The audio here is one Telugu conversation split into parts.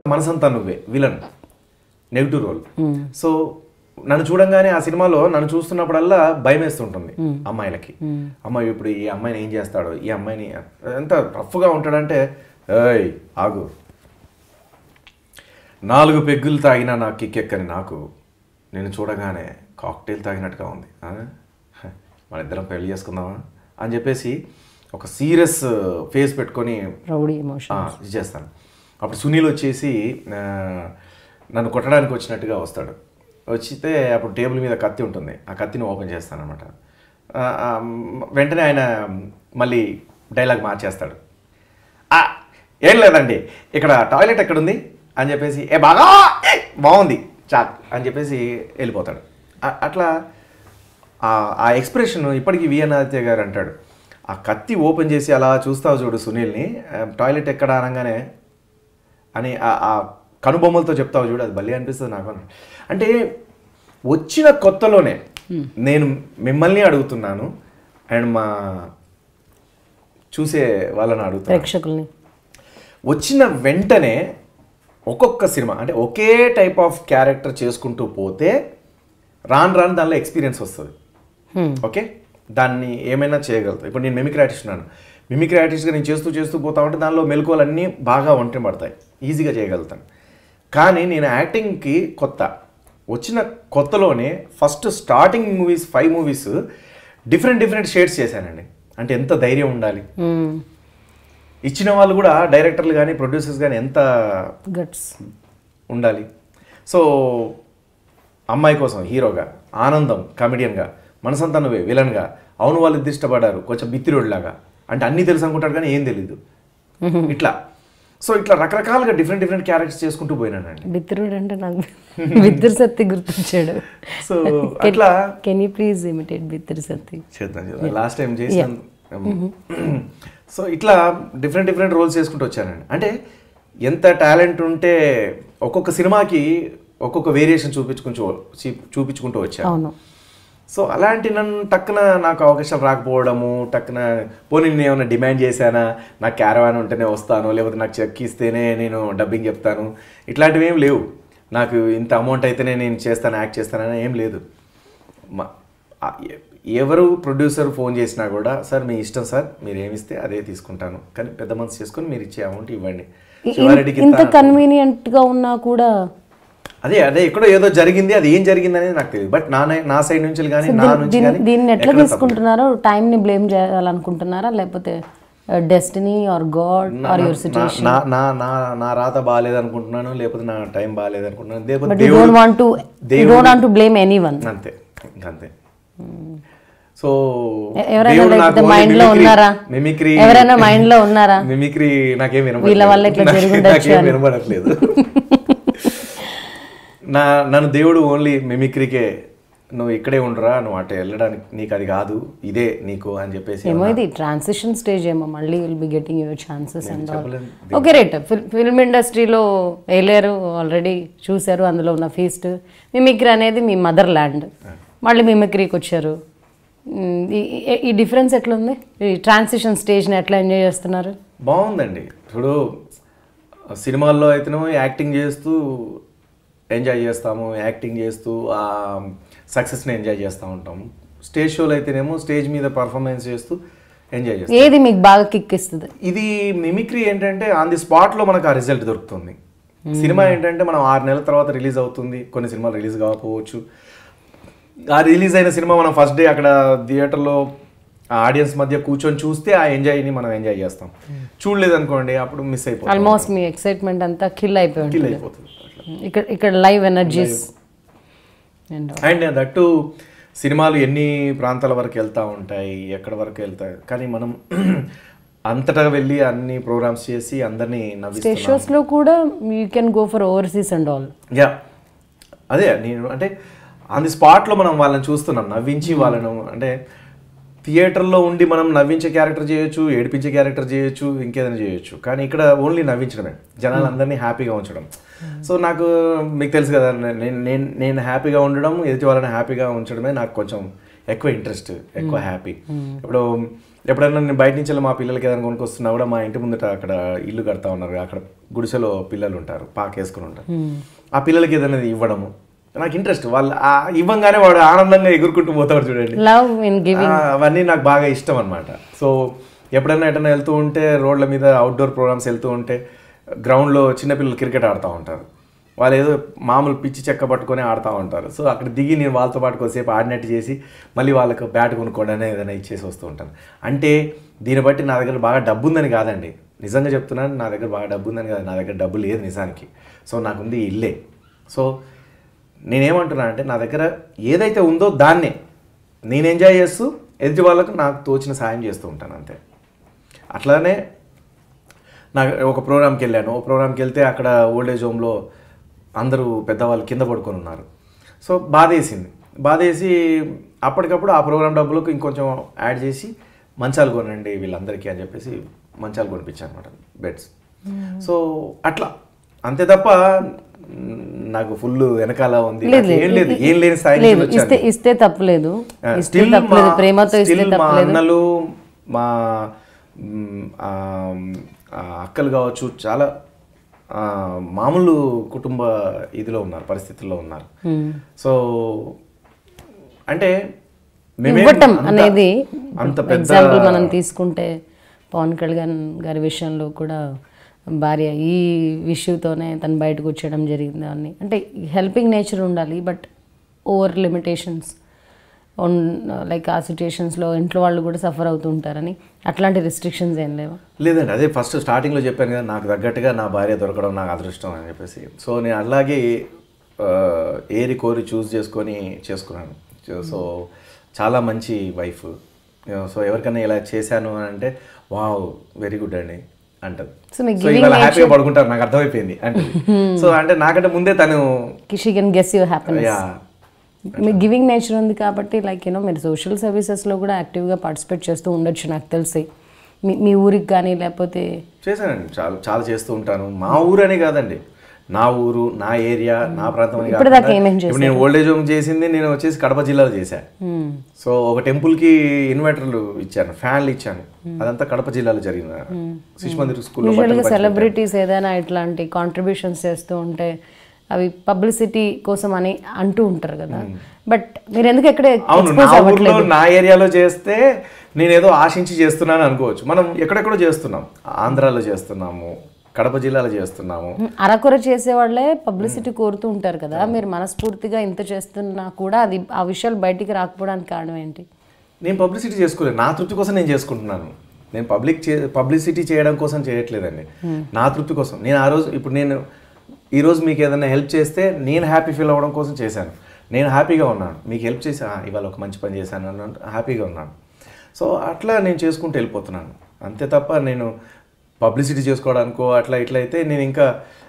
మనసంతా నువ్వే విలన్, నెగిటివ్ రోల్. సో నన్ను చూడంగానే ఆ సినిమాలో నన్ను చూస్తున్నప్పుడల్లా భయం వేస్తుంటుంది అమ్మాయిలకి. అమ్మాయి ఇప్పుడు ఈ అమ్మాయిని ఏం చేస్తాడో, ఈ అమ్మాయిని ఎంత రఫ్గా ఉంటాడంటే, ఏయ్ ఆగు, 4 పెగ్గులు తాగినా నాకు కిక్కెక్కని నాకు నేను చూడగానే కాక్టైల్ తాగినట్టుగా ఉంది, మన ఇద్దరం పెళ్లి చేసుకుందామా అని చెప్పేసి ఒక సీరియస్ ఫేస్ పెట్టుకొని ఇది చేస్తాను. అప్పుడు సునీల్ వచ్చేసి నన్ను కొట్టడానికి వచ్చినట్టుగా వస్తాడు. వచ్చితే అప్పుడు టేబుల్ మీద కత్తి ఉంటుంది, ఆ కత్తిని ఓపెన్ చేస్తానమాట. వెంటనే ఆయన మళ్ళీ డైలాగ్ మార్చేస్తాడు. ఏం లేదండి ఇక్కడ టాయిలెట్ ఎక్కడుంది అని చెప్పేసి, బాగా బాగుంది చాక్ అని చెప్పేసి వెళ్ళిపోతాడు. అట్లా ఆ ఎక్స్ప్రెషన్ ఇప్పటికీ విఎన్ ఆదిత్య గారు అంటాడు, ఆ కత్తి ఓపెన్ చేసి అలా చూస్తావు చూడు సునీల్ని, టాయిలెట్ ఎక్కడ అనగానే అని ఆ కనుబొమ్మలతో చెప్తావు చూడు, అది భలే అనిపిస్తుంది నాకు. అంటే వచ్చిన కొత్తలోనే నేను మిమ్మల్ని అడుగుతున్నాను అండ్ మా చూసే వాళ్ళని అడుగుతాను, ప్రేక్షకుల్ని. వచ్చిన వెంటనే ఒక్కొక్క సినిమా అంటే ఒకే టైప్ ఆఫ్ క్యారెక్టర్ చేసుకుంటూ పోతే రాను రాను దానిలో ఎక్స్పీరియన్స్ వస్తుంది. ఓకే, దాన్ని ఏమైనా చేయగలుగుతాం. ఇప్పుడు నేను మిమిక్రీ ఆర్టిస్ట్ ఉన్నాను, మిమిక్రీ ఆర్టిస్ట్గా నేను చేస్తూ పోతా ఉంటే దానిలో మెలకువలన్నీ బాగా ఒంటరి పడతాయి, ఈజీగా చేయగలుగుతాను. కానీ నేను యాక్టింగ్కి కొత్త, వచ్చిన కొత్తలోనే first starting movies 5 movies different shades చేశానండి. అంటే ఎంత ధైర్యం ఉండాలి, ఇచ్చిన వాళ్ళు కూడా డైరెక్టర్లు కానీ ప్రొడ్యూసర్స్ కానీ ఎంత గట్స్ ఉండాలి. సో అమ్మాయి కోసం హీరోగా, ఆనందం కామెడియన్గా, మనసంతా నువ్వే విలన్గా, అవును వాళ్ళు ఇది ఇష్టపడ్డారు కొంచెం బిత్తిరోడ్లాగా, అంటే అన్నీ తెలుసు అనుకుంటాడు కానీ ఏం తెలీదు ఇట్లా. సో ఇట్లా రకరకాలుగా డిఫరెంట్ క్యారెక్టర్స్ చేసుకుంటూ పోయినానండి. బిత్తిరోడ్ అంటే నాకు బిత్తిరి సత్తి గుర్తొచ్చాడు. సో అట్లా can you please imitate Bithiri Sathi? చేద్దాం లాస్ట్ టైం చేసాను. సో ఇట్లా డిఫరెంట్ రోల్స్ చేసుకుంటూ వచ్చానండి. అంటే ఎంత టాలెంట్ ఉంటే ఒక్కొక్క సినిమాకి ఒక్కొక్క వేరియేషన్ చూపించుకుంటూ వచ్చాను. సో అలాంటి నన్ను టక్కున నాకు అవకాశాలు రాకపోవడము, టక్కున పోనీ నేను ఏమైనా డిమాండ్ చేశానా, నాకు క్యారవాన్ ఉంటేనే వస్తాను, లేకపోతే నాకు చెక్ ఇస్తేనే నేను డబ్బింగ్ చెప్తాను, ఇట్లాంటివి ఏం లేవు. నాకు ఇంత అమౌంట్ అయితేనే నేను చేస్తాను, యాక్ట్ చేస్తానని ఏం లేదు. ఎవరు ప్రొడ్యూసర్ ఫోన్ చేసినా కూడా, సార్ మీ ఇష్టం సార్, మీరు ఏమిస్తే అదే తీసుకుంటాను, కానీ పెద్ద మనసు చేసుకొని మీరు ఇచ్చే అమౌంట్ ఇవ్వండి. ఇంత కన్వీనియంట్గా ఉన్నా కూడా అదే ఎక్కడో ఏదో జరిగింది, అది ఏం జరిగింది అనేది నాకు తెలియదు. బట్ నా సైడ్ నుంచి కానీ నా నుంచి కానీ దీన్ని ఎట్లా తీసుకుంటున్నారో, టైంని బ్లేమ్ చేయాలనుకుంటున్నారా, లేకపోతే destiny or god or your situation? నా రాత బాగాలేదు అనుకుంటున్నాను, లేకపోతే నా టైం బాగాలేదు అనుకుంటున్నాను, లేకపోతే you don't want to blame anyone. అంతే ఇంకంతే. సో ఎవరైనా మైండ్ లో ఉన్నారా, ఎవరైనా మైండ్ లో ఉన్నారా మిమిక్రీ నాకేం వినబడట్లేదు. నన్ను దేవుడు ఓన్లీ మిమిక్రీకే, నువ్వు ఇక్కడే ఉండరా, నువ్వు అటు వెళ్ళడానికి నీకు అది కాదు, ఇదే నీకు అని చెప్పేసి. ఏమో ఇది ట్రాన్సిషన్ స్టేజ్ ఏమో, మళ్ళీ will be getting your chances and all. Okay right, film ఇండస్ట్రీలో వెళ్ళారు, ఆల్రెడీ చూశారు, అందులో ఉన్న ఫీస్ట్. మిమిక్రీ అనేది మీ మదర్ ల్యాండ్, మళ్ళీ మిమిక్రీకి వచ్చారు. ఈ డిఫరెన్స్ ఎట్లుంది, ఈ ట్రాన్సిషన్ స్టేజ్ని ఎట్లా ఎంజాయ్ చేస్తున్నారు? బాగుందండి. ఇప్పుడు సినిమాల్లో అయితేనేమో యాక్టింగ్ చేస్తూ ఎంజాయ్ చేస్తాము, యాక్టింగ్ చేస్తూ ఆ సక్సెస్ని ఎంజాయ్ చేస్తూ ఉంటాము. స్టేజ్ షోలో అయితేనేమో స్టేజ్ మీద పర్ఫార్మెన్స్ చేస్తూ ఎంజాయ్ చేస్తాం. ఏది మీకు బాగా కిక్ ఇస్తుంది? ఇది మిమిక్రీ ఏంటంటే ఆన్ ది స్పాట్లో మనకు ఆ రిజల్ట్ దొరుకుతుంది. సినిమా ఏంటంటే మనం 6 నెలల తర్వాత రిలీజ్ అవుతుంది, కొన్ని సినిమాలు రిలీజ్ కాకపోవచ్చు. ఆ రిలీజ్ అయిన సినిమా మనం ఫస్ట్ డే అక్కడ థియేటర్లో ఆడియన్స్ మధ్య కూర్చొని చూస్తే ఆ ఎంజాయ్ని మనం ఎంజాయ్ చేస్తాం. చూడలేదు అనుకోండి, అప్పుడు మిస్ అయిపోతుంది. ఆల్మోస్ట్ మీ ఎక్సైట్మెంట్ అంతా కిల్ అయిపోతుంది. ఇక్కడ లైవ్ ఎనర్జీస్ అండ్ దట్టు సినిమాలు ఎన్ని ప్రాంతాల వరకు వెళ్తూ ఉంటాయి, ఎక్కడ వరకు వెళ్తాయి, కానీ మనం అంతటా వెళ్ళి అన్ని ప్రోగ్రామ్స్ చేసి అందరినీ నవ్విస్తాం. షోస్లో కూడా you can go for overseas and all. Yeah, అదే నేను అంటే ఆన్ ది స్పాట్లో మనం వాళ్ళని చూస్తున్నాం, నవ్వించి వాళ్ళను. అంటే థియేటర్లో ఉండి మనం నవ్వించే క్యారెక్టర్ చేయొచ్చు, ఏడిపించే క్యారెక్టర్ చేయొచ్చు, ఇంకేదైనా చేయొచ్చు, కానీ ఇక్కడ ఓన్లీ నవ్వించడమే, జనాలందరినీ హ్యాపీగా ఉంచడం. సో నాకు మీకు తెలుసు కదా, నేను హ్యాపీగా ఉండడం, ఎదుటి వాళ్ళని హ్యాపీగా ఉంచడమే నాకు కొంచెం ఎక్కువ ఇంట్రెస్ట్, ఎక్కువ హ్యాపీ. ఇప్పుడు ఎప్పుడైనా నేను బయట నుంచి వెళ్ళి మా పిల్లలకి ఏదైనా కొనుక్కొస్తున్నా కూడా మా ఇంటి ముందట అక్కడ ఇల్లు కడతా ఉన్నారు, అక్కడ గుడిసెలో పిల్లలు ఉంటారు, పాకేసుకుని ఉంటారు. ఆ పిల్లలకి ఏదైనా ఇవ్వడము నాకు ఇంట్రెస్ట్. వాళ్ళు ఇవ్వంగానే వాడు ఆనందంగా ఎగురుకుంటూ పోతాడు చూడండి, అవన్నీ నాకు బాగా ఇష్టం అనమాట. సో ఎప్పుడైనా ఎటైనా వెళ్తూ ఉంటే రోడ్ల మీద అవుట్డోర్ ప్రోగ్రామ్స్ వెళ్తూ ఉంటే గ్రౌండ్లో చిన్నపిల్లలు క్రికెట్ ఆడుతూ ఉంటారు, వాళ్ళు ఏదో మామూలు పిచ్చి చెక్క పట్టుకొని ఆడుతూ ఉంటారు. సో అక్కడ దిగి నేను వాళ్ళతో పాటు కొద్దిసేపు ఆడినట్టు చేసి మళ్ళీ వాళ్ళకు బ్యాట్ కొనుక్కోవడానికి ఏదైనా ఇచ్చేసి వస్తూ ఉంటాను. అంటే దీన్ని బట్టి నా దగ్గర బాగా డబ్బు ఉందని కాదండి, నిజంగా చెప్తున్నాను, నా దగ్గర బాగా డబ్బు ఉందని కాదు, నా దగ్గర డబ్బు లేదు నిజానికి. సో నాకుంది ఇల్లే. సో నేనేమంటున్నా అంటే నా దగ్గర ఏదైతే ఉందో దాన్నే నేను ఎంజాయ్ చేస్తూ ఎదుటి వాళ్ళకు నాకు తోచిన సాయం చేస్తూ ఉంటాను అంతే. అట్లానే నాకు ఒక ప్రోగ్రామ్కి వెళ్ళాను, ఒక ప్రోగ్రామ్కి వెళ్తే అక్కడ ఓల్డేజ్ హోమ్లో అందరూ పెద్దవాళ్ళు కింద పడుకొని ఉన్నారు. సో బాధేసి అప్పటికప్పుడు ఆ ప్రోగ్రామ్ డబ్బులకు ఇంకొంచెం యాడ్ చేసి మంచాలు కొనండి వీళ్ళందరికీ అని చెప్పేసి మంచాలు కొనిపించాను అనమాట, బెడ్స్. సో అట్లా అంతే తప్ప నాకు ఫుల్ వెనకాల ఉంది ఏం లేని సాయం ఇస్తే తప్పలేదు. మా అన్నలు మా అక్కలు కావచ్చు చాలా మామూలు కుటుంబ ఇదిలో ఉన్నారు, పరిస్థితుల్లో ఉన్నారు. సో అంటే ఇవ్వటం అనేది అంత పెద్ద మనం తీసుకుంటే పవన్ కళ్యాణ్ గారి విషయంలో కూడా భార్య ఈ విషయంతోనే తను బయటకు వచ్చేయడం జరిగింది అని. అంటే హెల్పింగ్ నేచర్ ఉండాలి, బట్ ఓవర్ లిమిటేషన్స్ లైక్ ఆ సిచ్యుయేషన్స్లో ఇంట్లో వాళ్ళు కూడా సఫర్ అవుతూ ఉంటారని అట్లాంటి రిస్ట్రిక్షన్స్ ఏం లేవా? లేదండి, అదే ఫస్ట్ స్టార్టింగ్లో చెప్పాను కదా, నాకు తగ్గట్టుగా నా భార్య దొరకడం నాకు అదృష్టం అని చెప్పేసి. సో నేను అలాగే ఏరి కోరి చేసుకున్నాను. సో చాలా మంచి వైఫ్. సో ఎవరికైనా ఇలా చేశాను అని అంటే వావ్ వెరీ గుడ్ అండి అంటది. సో ఇవాళ హ్యాపీగా పడుకుంటారు, నాకు అర్థమైపోయింది అంటే. సో అంటే నాకంటే ముందే తను మీ గివింగ్ నేచర్ ఉంది కాబట్టి లైక్ మీరు సోషల్ సర్వీసెస్లో కూడా యాక్టివ్గా పార్టిసిపేట్ చేస్తూ ఉండొచ్చు నాకు తెలిసి. మీ ఊరికి కానీ లేకపోతే చేశానండి, చాలా చేస్తూ ఉంటాను. మా ఊరు అనే కాదండి, నా ఊరు, నా ఏరియా, నా ప్రాంతం. ఇప్పుడు నేను ఓల్డేజ్ హోమ్ చేసింది నేను వచ్చేసి కడప జిల్లాలో చేశాను. సో ఒక టెంపుల్కి ఇన్వర్టర్లు ఇచ్చాను, ఫ్యాన్లు ఇచ్చాను, అదంతా కడప జిల్లాలో జరిగిన శిశుమందిర్ స్కూల్లో. సెలబ్రిటీస్ ఏదైనా ఇట్లాంటి కాంట్రిబ్యూషన్స్ చేస్తూ ఉంటే అవి పబ్లిసిటీ కోసం అని అంటూ ఉంటారు కదా, బట్ మీరు ఎందుకు ఎక్కడ నా ఏరియాలో చేస్తే నేనేదో ఆశించి చేస్తున్నాను అనుకోవచ్చు. మనం ఎక్కడెక్కడో చేస్తున్నాం, ఆంధ్రాలో చేస్తున్నాము, కడప జిల్లాలో చేస్తున్నాము. అరకొర చేసేవాళ్ళే పబ్లిసిటీ కోరుతూ ఉంటారు కదా, మీరు మనస్ఫూర్తిగా ఇంత చేస్తున్నా కూడా అది ఆ విషయాలు బయటికి రాకపోవడానికి కారణం ఏంటి? నేను పబ్లిసిటీ చేసుకోలేదు, నా తృప్తి కోసం నేను చేసుకుంటున్నాను. నేను పబ్లిసిటీ చేయడం కోసం చేయట్లేదండి, నా తృప్తి కోసం. నేను ఆ రోజు ఇప్పుడు నేను ఈరోజు మీకు ఏదైనా హెల్ప్ చేస్తే నేను హ్యాపీ ఫీల్ అవ్వడం కోసం చేశాను. నేను హ్యాపీగా ఉన్నాను, మీకు హెల్ప్ చేసి ఇవాళ ఒక మంచి పని చేశాను అన్న హ్యాపీగా ఉన్నాను. సో అట్లా నేను చేసుకుంటూ వెళ్ళిపోతున్నాను అంతే తప్ప నేను పబ్లిసిటీ చేసుకోవడానికో అట్లా ఇట్లా అయితే నేను ఇంకా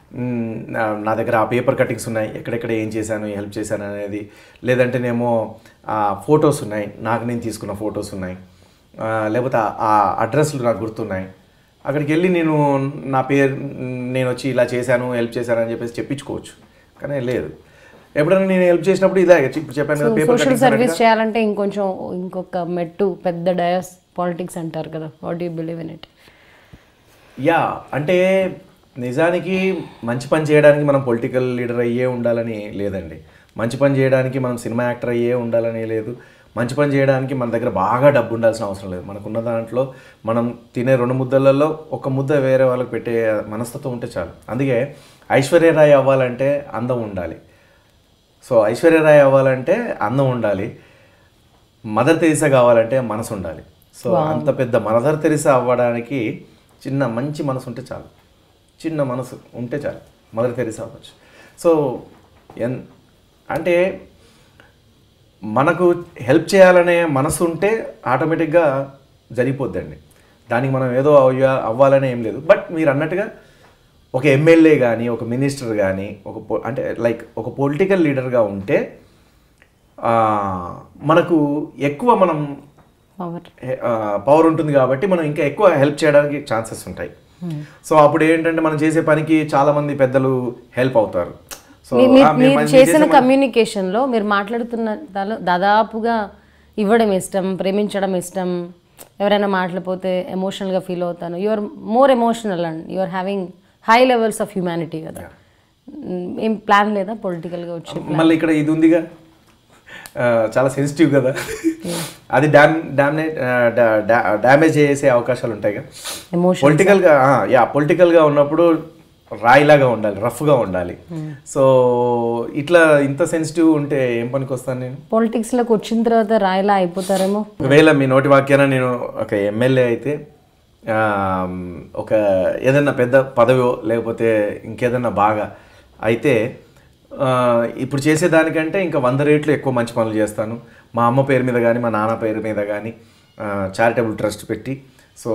నా దగ్గర ఆ పేపర్ కటింగ్స్ ఉన్నాయి, ఎక్కడెక్కడ ఏం చేశాను, హెల్ప్ చేశాను అనేది. లేదంటేనేమో ఫొటోస్ ఉన్నాయి, నాకు నేను తీసుకున్న ఫొటోస్ ఉన్నాయి, లేకపోతే ఆ అడ్రస్లు నాకు గుర్తున్నాయి. అక్కడికి వెళ్ళి నేను నా పేరు నేను వచ్చి ఇలా చేశాను, హెల్ప్ చేశాను అని చెప్పేసి చెప్పించుకోవచ్చు. కానీ లేదు, ఎప్పుడైనా నేను హెల్ప్ చేసినప్పుడు ఇదే ఇప్పుడు చెప్పాను కదా, పేపర్ సోషల్ సర్వీస్ చేయాలంటే ఇంకొక మెట్టు పెద్ద డయాస్ పాలిటిక్స్ అంటారు కదా, what you believe in it? Yeah, అంటే నిజానికి మంచి పని చేయడానికి మనం పొలిటికల్ లీడర్ అయ్యే ఉండాలని లేదండి, మంచి పని చేయడానికి మనం సినిమా యాక్టర్ అయ్యే ఉండాలని లేదు, మంచి పని చేయడానికి మన దగ్గర బాగా డబ్బు ఉండాల్సిన అవసరం లేదు. మనకున్న దాంట్లో మనం తినే 2 ముద్దలలో ఒక ముద్ద వేరే వాళ్ళకి పెట్టే మనస్తత్వం ఉంటే చాలు. అందుకే ఐశ్వర్యరాయ్ అవ్వాలంటే అందం ఉండాలి. సో ఐశ్వర్యరాయ్ అవ్వాలంటే అందం ఉండాలి, మదర్ తెరీసా కావాలంటే మనసు ఉండాలి. సో అంత పెద్ద మదర్ తెరీసా అవ్వడానికి మంచి మనసు ఉంటే చాలు, చిన్న మనసు ఉంటే చాలు, మదర్ తెరీసా అవ్వచ్చు. సో అంటే మనకు హెల్ప్ చేయాలనే మనసు ఉంటే ఆటోమేటిక్గా జరిగిపోద్దండి. దానికి మనం ఏదో అవ్వాలనే ఏం లేదు. బట్ మీరు అన్నట్టుగా ఒక ఎమ్మెల్యే కానీ, ఒక మినిస్టర్ కానీ, అంటే లైక్ ఒక పొలిటికల్ లీడర్గా ఉంటే మనకు ఎక్కువ పవర్ ఉంటుంది కాబట్టి మనం ఇంకా ఎక్కువ హెల్ప్ చేయడానికి ఛాన్సెస్ ఉంటాయి. సో అప్పుడు ఏంటంటే మనం చేసే పనికి చాలామంది పెద్దలు హెల్ప్ అవుతారు. సో మీరు చేసిన కమ్యూనికేషన్లో మీరు మాట్లాడుతున్న దాదాపుగా ఇవ్వడం ఇష్టం, ప్రేమించడం ఇష్టం, ఎవరైనా మాట్లాడిపోతే ఎమోషనల్గా ఫీల్ అవుతాను. You are more emotional and you are having high levels of humanity కదా. ఏం ప్లాన్ లేదా పొలిటికల్గా వచ్చి? మళ్ళీ ఇక్కడ ఇది ఉందిగా, చాలా సెన్సిటివ్ కదా, అది డ్యామేజ్ చేసే అవకాశాలు ఉంటాయిగా. పొలిటికల్గా ఉన్నప్పుడు రాయిలాగా ఉండాలి, రఫ్గా ఉండాలి. సో ఇట్లా ఇంత సెన్సిటివ్ ఉంటే ఏం పనికి వస్తాను నేను? పొలిటిక్స్లోకి వచ్చిన తర్వాత రాయిలా అయిపోతారేమో. ఒకవేళ మీ నోటి వాక్యాన నేను ఒక ఎమ్మెల్యే అయితే, ఒక ఏదన్నా పెద్ద పదవో లేకపోతే ఇంకేదన్నా బాగా అయితే, ఇప్పుడు చేసేదానికంటే ఇంకా 100 రెట్లు ఎక్కువ మంచి పనులు చేస్తాను. మా అమ్మ పేరు మీద కానీ మా నాన్న పేరు మీద కానీ చారిటబుల్ ట్రస్ట్ పెట్టి, సో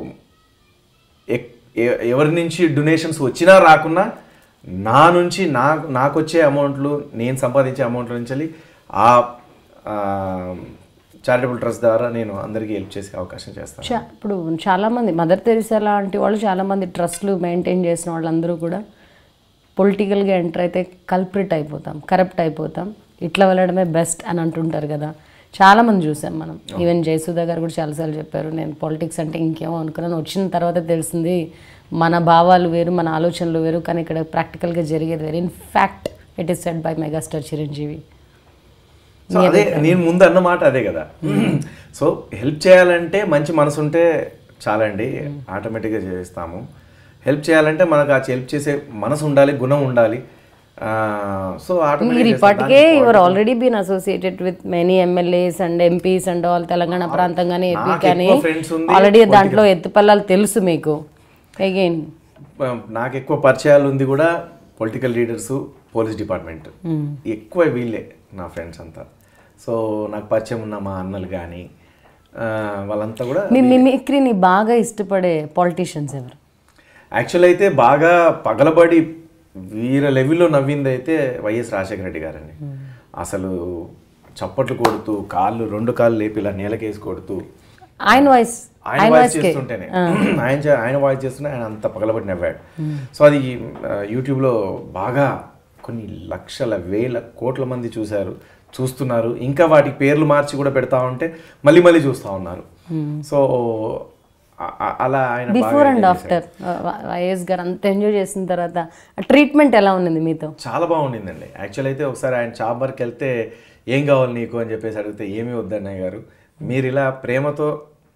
ఎవరి నుంచి డొనేషన్స్ వచ్చినా రాకున్నా నా నుంచి నాకు వచ్చే అమౌంట్లు, నేను సంపాదించే అమౌంట్ల నుంచి ఆ చారిటబుల్ ట్రస్ట్ ద్వారా నేను అందరికీ హెల్ప్ చేసే అవకాశం చేస్తాను. ఇప్పుడు చాలామంది మదర్ తెరిసా లాంటి వాళ్ళు చాలామంది ట్రస్ట్లు మెయింటైన్ చేసిన వాళ్ళందరూ కూడా పొలిటికల్గా ఎంటర్ అయితే కల్ప్రిట్ అయిపోతాం, కరప్ట్ అయిపోతాం, ఇట్లా వెళ్ళడమే బెస్ట్ అని అంటుంటారు కదా. చాలామంది చూసాం మనం. ఈవెన్ జయసుధా గారు కూడా చాలాసార్లు చెప్పారు, నేను పాలిటిక్స్ అంటే ఇంకేమో అనుకున్నాను, వచ్చిన తర్వాత తెలిసింది మన భావాలు వేరు, మన ఆలోచనలు వేరు, కానీ ఇక్కడ ప్రాక్టికల్గా జరిగేది వేరు. In fact it is said by megastar Chiranjeevi. So అదే నేను ముందు అన్నమాట అదే కదా. సో హెల్ప్ చేయాలంటే మంచి మనసు ఉంటే చాలండి, ఆటోమేటిక్గా చేస్తాము. హెల్ప్ చేయాలంటే మనకు ఆ హెల్ప్ చేసే మనసు ఉండాలి, గుణం ఉండాలి. సో మీరు ఇప్పటికే your already been associated with many MLAs and MPs and all, Telangana ప్రాంతం కానీ ఏపీ కానీ ఆల్రెడీ దాంట్లో ఎత్తుపల్లాలు తెలుసు మీకు. అగైన్ నాకు ఎక్కువ పరిచయాలు ఉంది కూడా పొలిటికల్ లీడర్స్, పోలీస్ డిపార్ట్మెంట్, ఎక్కువ వీళ్ళే నా ఫ్రెండ్స్ అంతా. సో నాకు పరిచయం ఉన్న మా అన్నలు కానీ వాళ్ళంతా కూడా. మీ మిమిక్రీని బాగా ఇష్టపడే పాలిటీషియన్స్ ఎవరు? యాక్చువల్ అయితే బాగా పగలబడి వీర లెవెల్లో నవ్వింది అయితే వైఎస్ రాజశేఖర రెడ్డి గారండి. అసలు చప్పట్లు కొడుతూ రెండు కాళ్ళు లేపి ఇలా నేలకేసి కొడుతూ ఆయన వాయిస్ చేస్తుంటేనే ఆయన వాయిస్ చేస్తుంటే ఆయన అంత పగలబడి నవ్వాడు. సో అది యూట్యూబ్లో బాగా కొన్ని లక్షల వేల కోట్ల మంది చూస్తున్నారు. ఇంకా వాటికి పేర్లు మార్చి కూడా పెడతా ఉంటే మళ్ళీ చూస్తూ ఉన్నారు. సో అలా ఆయన బిఫోర్ అండ్ ఆఫ్టర్ వైఎస్ గారు అంత ఎంజాయ్ చేసిన తర్వాత ట్రీట్మెంట్ ఎలా ఉన్నది మీతో? చాలా బాగుండిందండి. యాక్చువల్ అయితే ఒకసారి ఆయన చాంబర్కి వెళ్తే ఏం కావాలి నీకు అని చెప్పేసి అడిగితే ఏమీ వద్దన్నయ్య గారు, మీరు ఇలా ప్రేమతో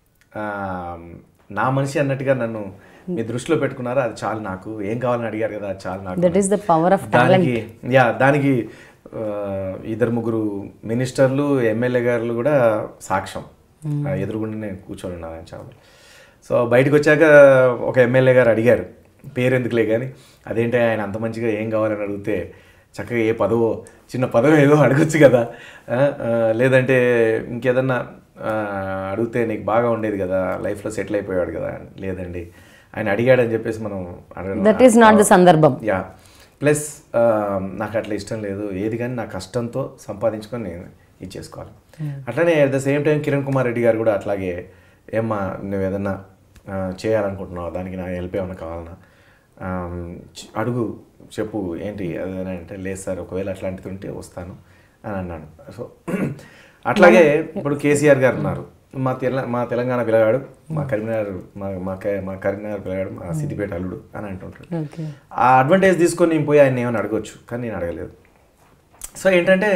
నా మనిషి అన్నట్టుగా నన్ను మీ దృష్టిలో పెట్టుకున్నారా, అది చాలు నాకు. ఏం కావాలని అడిగారు కదా, అది చాలు నాకు. That is the power of talent. దానికి 2-3 మినిస్టర్లు, ఎమ్మెల్యే గారు కూడా సాక్ష్యం. ఎదురుగుండానే కూర్చొని ఉన్నారు ఆయన చాంబర్. సో బయటకు వచ్చాక ఒక ఎమ్మెల్యే గారు అడిగారు, పేరు ఎందుకులే కానీ, అదేంటి ఆయన అంత మంచిగా ఏం కావాలని అడిగితే చక్కగా ఏ పదవో, చిన్న పదవి ఏదో అడగొచ్చు కదా, లేదంటే ఇంకేదన్నా అడిగితే నీకు బాగా ఉండేది కదా, లైఫ్లో సెటిల్ అయిపోయాడు కదా. లేదండి, ఆయన అడిగాడని చెప్పేసి మనం అడగడం, దట్ ఈస్ నాట్ ద సందర్భం. ప్లస్ నాకు అట్లా ఇష్టం లేదు, ఏది కానీ నా కష్టంతో సంపాదించుకొని నేను ఇచ్చేసుకోవాలి. అట్లనే at the same time Kiran Kumar Reddy గారు కూడా అట్లాగే, ఏమ్మా నువ్వు ఏదన్నా చేయాలనుకుంటున్నావు, దానికి నా హెల్ప్ ఏమైనా కావాలన్నా అడుగు, చెప్పు ఏంటి అదేనా అంటే, లేదు సార్ ఒకవేళ అట్లాంటిది ఉంటే వస్తాను అని అన్నాను. సో అట్లాగే ఇప్పుడు కేసీఆర్ గారు ఉన్నారు, మా తెలంగాణ పిల్లగాడు, మా కరీంనగర్ మా కరీంనగర్ పిల్లగాడు, మా సిద్దిపేట అల్లుడు అని అంటుంటారు. ఆ అడ్వాంటేజ్ తీసుకొని నేను పోయి ఆయన ఏమైనా అడగొచ్చు, కానీ నేను అడగలేదు. సో ఏంటంటే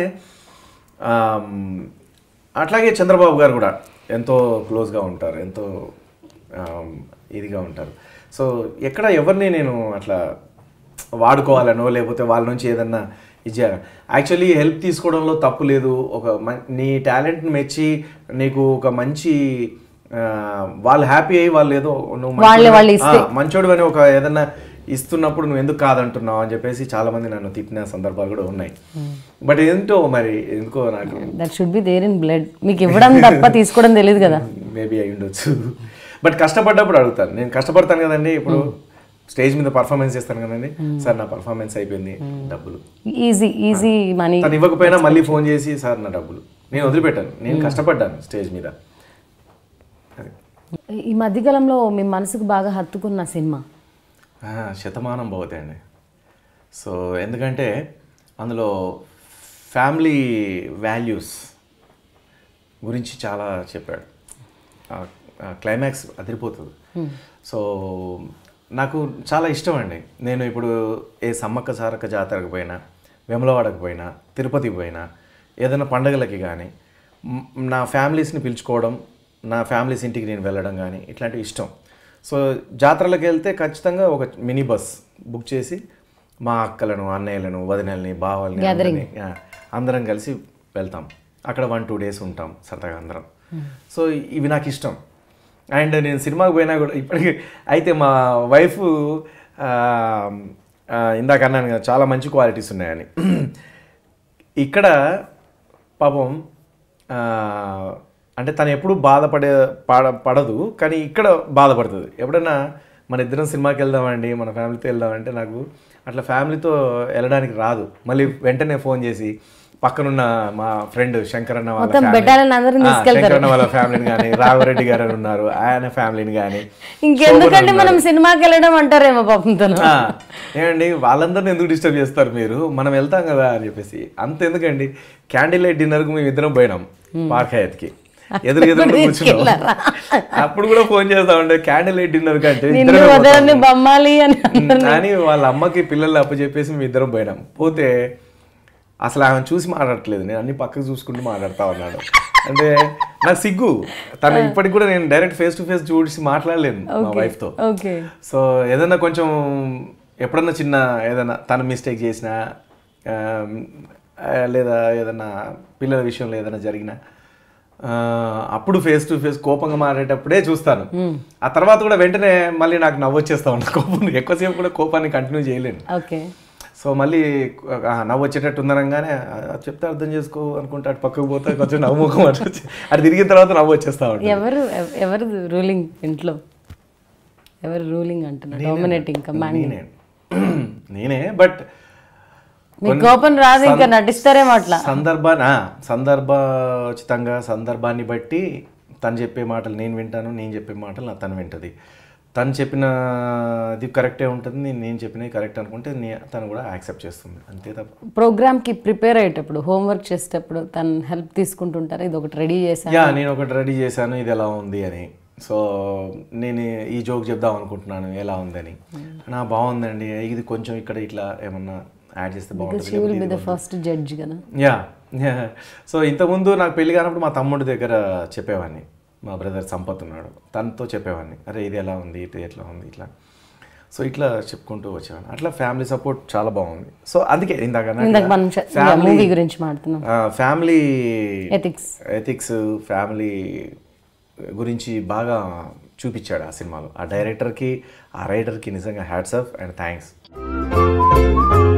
అట్లాగే చంద్రబాబు గారు కూడా ఎంతో క్లోజ్గా ఉంటారు, ఎంతో ఇదిగా ఉంటారు. సో ఎక్కడ ఎవరిని నేను అట్లా వాడుకోవాలనో లేకపోతే వాళ్ళ నుంచి ఏదన్నా ఇచ్చారు. యాక్చువల్లీ హెల్ప్ తీసుకోవడంలో తప్పు లేదు. నీ టాలెంట్ని మెచ్చి నీకు ఒక మంచి వాళ్ళు హ్యాపీ అయ్యి వాళ్ళు ఏదో నువ్వు మంచోడు అని ఒక ఏదన్నా ఇస్తున్నప్పుడు నువ్వు ఎందుకు కాదంటున్నావు అని చెప్పేసి చాలా మంది నన్ను తిట్టిన సందర్భాలు కూడా ఉన్నాయి. బట్ ఏంటో మరి ఎందుకో నాకు that should be there in blood. మీకు ఇవ్వడం తప్ప తీసుకోవడం తెలియదు కదా. మేబీ అయి ఉండొచ్చు. బట్ కష్టపడ్డప్పుడు అడుగుతాను. నేను కష్టపడతాను కదండి, ఇప్పుడు స్టేజ్ మీద పర్ఫార్మెన్స్ చేస్తాను కదండి, సార్ నా పర్ఫార్మెన్స్ అయిపోయింది, డబ్బులు ఈజీ మనీ. తను ఇవ్వకపోయినా మళ్ళీ ఫోన్ చేసి సార్ నా డబ్బులు, నేను వదిలిపెట్టాను, నేను కష్టపడ్డాను స్టేజ్ మీద. ఈ మధ్యకాలంలో మీ మనసుకు బాగా హత్తుకున్న సినిమా శతమానం భవతి అండి. సో ఎందుకంటే అందులో ఫ్యామిలీ వాల్యూస్ గురించి చాలా చెప్పాడు. క్లైమాక్స్ అదిరిపోతుంది. సో నాకు చాలా ఇష్టం అండి. నేను ఇప్పుడు ఏ సమ్మక్క సారక్క జాతరకు పోయినా, వేములవాడకు పోయినా, తిరుపతికి పోయినా, ఏదైనా పండగలకి కానీ నా ఫ్యామిలీస్ని పిలుచుకోవడం, నా ఫ్యామిలీస్ ఇంటికి నేను వెళ్ళడం కానీ ఇట్లాంటివి ఇష్టం. సో జాతరలకు వెళ్తే ఖచ్చితంగా ఒక మినీ బస్ బుక్ చేసి మా అక్కలను, అన్నయ్యలను, వదినల్ని, బావల్ని అందరం కలిసి వెళ్తాం. అక్కడ 1-2 days ఉంటాం సరదాగా అందరం. సో ఇవి నాకు ఇష్టం. అండ్ నేను సినిమాకి పోయినా కూడా ఇప్పటికీ అయితే మా వైఫ్ ఇందాక అన్నాను కదా చాలా మంచి క్వాలిటీస్ ఉన్నాయని. ఇక్కడ పాపం అంటే తను ఎప్పుడు పడదు, కానీ ఇక్కడ బాధపడుతుంది. ఎప్పుడైనా మన ఇద్దరం సినిమాకి వెళ్దామండి, మన ఫ్యామిలీతో వెళ్దామంటే నాకు అట్లా ఫ్యామిలీతో వెళ్ళడానికి రాదు. మళ్ళీ వెంటనే ఫోన్ చేసి పక్కనున్న మా ఫ్రెండ్ శంకరన్న వాళ్ళ ఫ్యామిలీని కానీ, రాఘవరెడ్డి గారు ఉన్నారు ఆయన ఫ్యామిలీని కానీ, ఇంకెందుకంటే మనం సినిమాకి వెళ్ళడం అంటారేమో పాపంతో. ఏమండి వాళ్ళందరిని ఎందుకు డిస్టర్బ్ చేస్తారు మీరు, మనం వెళ్తాం కదా అని చెప్పేసి. అంత ఎందుకండి, క్యాండిల్ లైట్ డిన్నర్కు మేము ఇద్దరం పోయినాం పార్క్ హయత్కి, ఎదురు కూర్చున్నాం. అప్పుడు కూడా ఫోన్ చేస్తా ఉండే క్యాండిల్ లైట్ డిన్నర్ కంటే కానీ వాళ్ళ అమ్మకి పిల్లలు అప్పచెప్పేసి మేము ఇద్దరం పోయినాం. పోతే అసలు ఆమె చూసి మాట్లాడట్లేదు, నేను అన్ని పక్కకు చూసుకుంటూ మాట్లాడుతూ ఉన్నాడు. అంటే నాకు సిగ్గు, తను ఇప్పటికి కూడా నేను డైరెక్ట్ ఫేస్ టు ఫేస్ చూసి మాట్లాడలేను మా వైఫ్తో. సో ఏదైనా కొంచెం ఎప్పుడన్నా చిన్న ఏదైనా తను మిస్టేక్ చేసినా లేదా ఏదైనా పిల్లల విషయంలో ఏదైనా జరిగినా అప్పుడు ఫేస్ టు ఫేస్ కోపంగా మాట్లాడేటప్పుడే చూస్తాను. ఆ తర్వాత కూడా వెంటనే మళ్ళీ నాకు నవ్వు వచ్చేస్తా ఉంటాను. కోపం ఎక్కువసేపు కూడా కోపాన్ని కంటిన్యూ చేయలేను. సో మళ్ళీ నవ్వు వచ్చేటట్టు ఉందనగానే చెప్తే అర్థం చేసుకో అనుకుంటే అటు పక్కకు పోతే కొంచెం నవ్వు ముఖం అటు తిరిగిన తర్వాత నవ్వు వచ్చేస్తా ఉంటుంది. ఎవరు రూలింగ్ ఇంట్లో, ఎవరు రూలింగ్ అంటున్నారు, డామినేటింగ్ కమాండింగ్? నేనే. బట్ కోపం రాదు, ఇంకా నటిస్తారేమో అట్లా. సందర్భోచితంగా సందర్భాన్ని బట్టి తను చెప్పే మాటలు నేను వింటాను, నేను చెప్పే మాటలు తను వింటది. తను చెప్పినది కరెక్టే ఉంటుంది, నేను చెప్పినది కరెక్ట్ అనుకుంటే తను కూడా యాక్సెప్ట్ చేస్తుంది, అంతే తప్ప. ప్రోగ్రామ్కి ప్రిపేర్ అయ్యేటప్పుడు, హోంవర్క్ చేసేటప్పుడు తను హెల్ప్ తీసుకుంటుంటారు? ఇది ఒకటి రెడీ చేశాను, నేను ఒకటి రెడీ చేశాను, ఇది ఎలా ఉంది అని. సో నేను ఈ జోక్ చెప్దాం అనుకుంటున్నాను, ఎలా ఉందని. నా బాగుందండి, ఇది కొంచెం ఇక్కడ ఇట్లా ఏమన్నా యాడ్ చేస్తే బాగుంటుంది. ఫస్ట్ జడ్జ్ కదా. సో ఇంతకుముందు నాకు పెళ్లి కానప్పుడు మా తమ్ముడి దగ్గర చెప్పేవాడిని, మా బ్రదర్ సంపత్ ఉన్నాడు, తనతో చెప్పేవాడిని, అరే ఇది ఎలా ఉంది, ఇది ఎట్లా ఉంది, ఇట్లా. సో ఇట్లా చెప్పుకుంటూ వచ్చేవాడిని. అట్లా ఫ్యామిలీ సపోర్ట్ చాలా బాగుంది. సో అందుకే ఇందాక మూవీ గురించి మాట్లాడుతున్నాం, ఫ్యామిలీ ఎథిక్స్ ఫ్యామిలీ గురించి బాగా చూపించాడు ఆ సినిమాలో. ఆ డైరెక్టర్కి, ఆ రైటర్కి నిజంగా హ్యాట్స్ ఆఫ్ అండ్ థ్యాంక్స్.